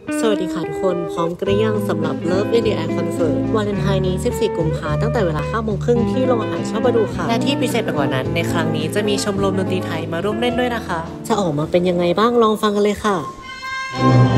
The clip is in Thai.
สวัสดีค่ะทุกคนพร้อมกันหรือยังสำหรับ Love in the Air Concert วาเลนไทน์นี้ 14 กุมภาพันธ์ตั้งแต่เวลา 5 โมงครึ่งที่โรงอาหารชอบมาดูค่ะ และที่พิเศษไปกว่านั้นในครั้งนี้จะมีชมรมดนตรีไทยมาร่วมเล่นด้วยนะคะ จะออกมาเป็นยังไงบ้างลองฟังกันเลยค่ะ